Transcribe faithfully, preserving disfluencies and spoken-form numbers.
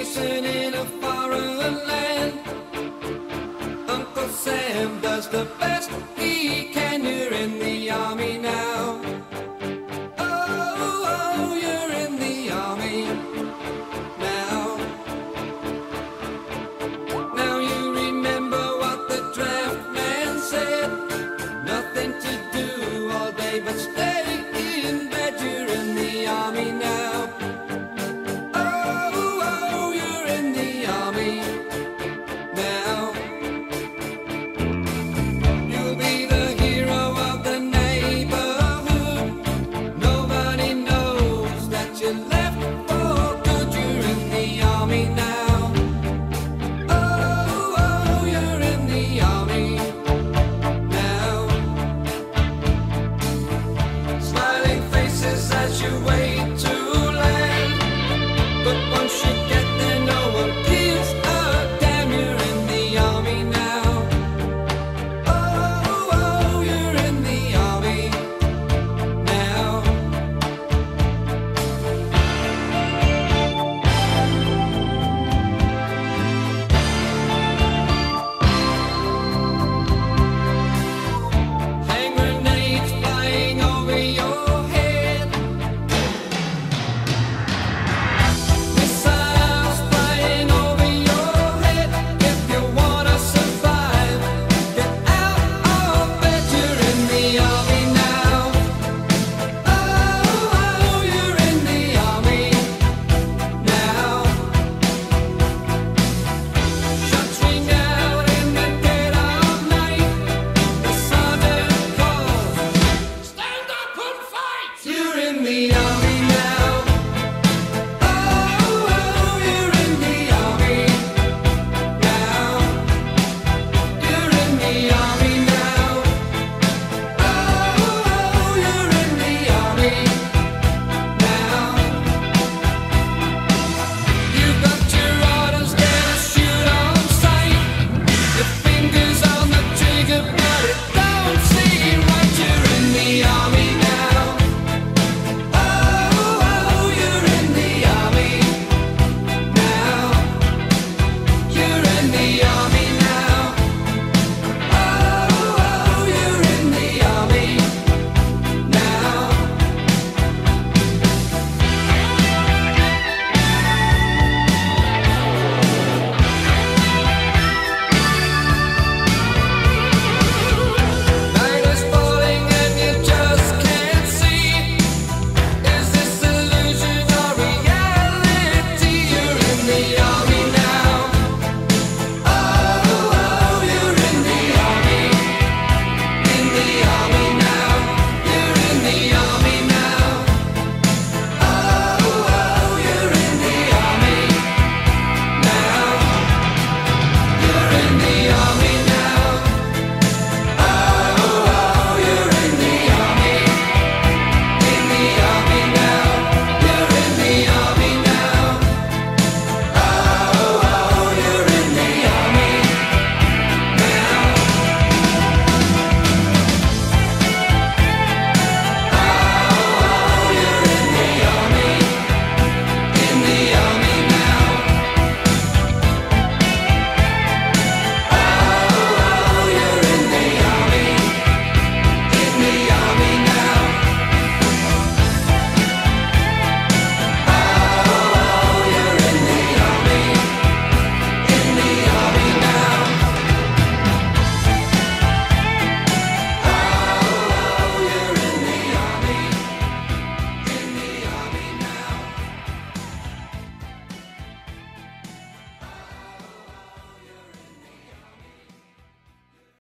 station in a foreign land. Uncle Sam does the best he can. You're in the army now. Oh, oh, you're in the army now. Now you remember what the draft man said. Nothing to do all day but stay in bed. You're in the army now. Oh, oh, you're in the army now. You'll be the hero of the neighborhood. Nobody knows that you left for good. You're in the army now.